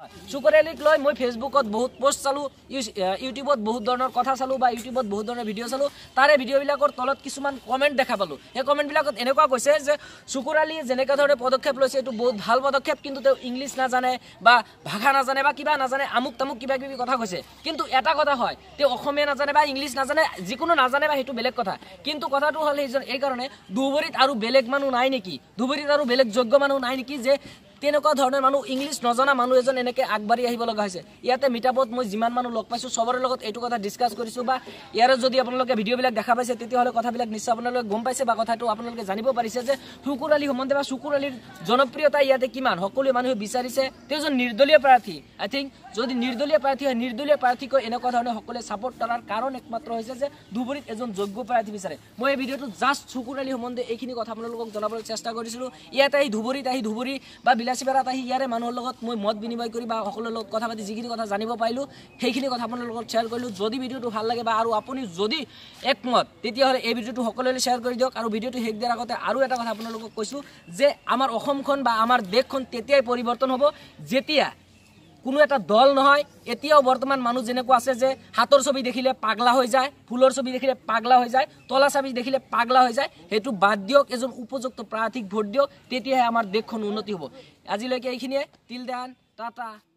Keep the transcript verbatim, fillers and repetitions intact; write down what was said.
শুকুৰ আলীক লৈ মই ফেচবুকত বহুত পোষ্ট চালো, ইউটিউবত বহুত ধৰণৰ কথা চালো বা ইউটিউবত বহুত ধৰণৰ ভিডিঅ' চালো। তাৰে ভিডিঅ'বিলাকৰ তলত কিছুমান কমেণ্ট দেখা পালো। সেই কমেণ্টবিলাকত এনেকুৱা কৈছে যে শুকুৰ আলীয়ে যেনেকুৱা ধৰণে পদক্ষেপ লৈছে এইটো বহুত ভাল পদক্ষেপ, কিন্তু তেওঁ ইংলিছ নাজানে বা ভাষা নাজানে বা কিবা নাজানে, আমুক তামুক কিবা কিবি কথা কৈছে। কিন্তু এটা কথা হয়, তেওঁ অসমীয়া নাজানে বা ইংলিছ নাজানে, যিকোনো নাজানে বা সেইটো বেলেগ কথা। কিন্তু কথাটো হ'ল এই কাৰণে ধুবুৰীত আৰু বেলেগ মানুহ নাই নেকি, ধুবুৰীত আৰু বেলেগ যোগ্য মানুহ নাই নেকি যে তেনেকুৱা ধৰণৰ মানুহ, ইংলিছ নজনা মানুহ এজন এনেকৈ আগবাঢ়ি আহিব লগা হৈছে। ইয়াতে মিটাপত মই যিমান মানুহ লগ পাইছোঁ চবৰে লগত এইটো কথা ডিছকাছ কৰিছোঁ বা ইয়াৰে যদি আপোনালোকে ভিডিঅ'বিলাক দেখা পাইছে তেতিয়াহ'লে কথাবিলাক নিশ্চয় আপোনালোকে গম পাইছে বা কথাটো আপোনালোকে জানিব পাৰিছে যে শুকুৰ আলী সম্বন্ধে বা শুকুৰ আলীৰ জনপ্ৰিয়তা ইয়াতে কিমান। সকলো মানুহে বিচাৰিছে তেওঁ এজন নিৰ্দলীয় প্ৰাৰ্থী। আই থিংক যদি নিৰ্দলীয় প্ৰাৰ্থী হয়, নিৰ্দলীয় প্ৰাৰ্থীকৈ এনেকুৱা ধৰণে সকলোৱে ছাপোৰ্ট কৰাৰ কাৰণ একমাত্ৰ হৈছে যে ধুবুৰীত এজন যোগ্য প্ৰাৰ্থী বিচাৰে। মই এই ভিডিঅ'টো জাষ্ট শুকুৰ আলী সম্বন্ধে এইখিনি কথা আপোনালোকক জনাবলৈ চেষ্টা কৰিছিলোঁ। ইয়াতে আহি ধুবুৰীত আহি ধুবুৰী বা বিলাসীপাৰাত আহি ইয়াৰে মানুহৰ লগত মই মত বিনিময় কৰি বা সকলোৰে লগত কথা পাতি যিখিনি কথা জানিব পাৰিলোঁ সেইখিনি কথা আপোনাৰ লগত শ্বেয়াৰ কৰিলোঁ। যদি ভিডিঅ'টো ভাল লাগে বা আৰু আপুনি যদি একমত তেতিয়াহ'লে এই ভিডিঅ'টো সকলোলৈ শ্বেয়াৰ কৰি দিয়ক। আৰু ভিডিঅ'টো শেষ দিয়াৰ আগতে আৰু এটা কথা আপোনালোকক কৈছোঁ যে আমাৰ অসমখন বা আমাৰ দেশখন তেতিয়াই পৰিৱৰ্তন হ'ব যেতিয়া কোনো এটা দল নহয়, এতিয়াও বৰ্তমান মানুহ যেনেকুৱা আছে যে হাতৰ ছবি দেখিলে পাগলা হৈ যায়, ফুলৰ ছবি দেখিলে পাগলা হৈ যায়, তলা ছবি দেখিলে পাগলা হৈ যায়, সেইটো বাদ দিয়ক, এজন উপযুক্ত প্ৰাৰ্থীক ভোট দিয়ক, তেতিয়াহে আমাৰ দেশখন উন্নতি হ'ব। আজিলৈকে এইখিনিয়ে। Till then, Tata.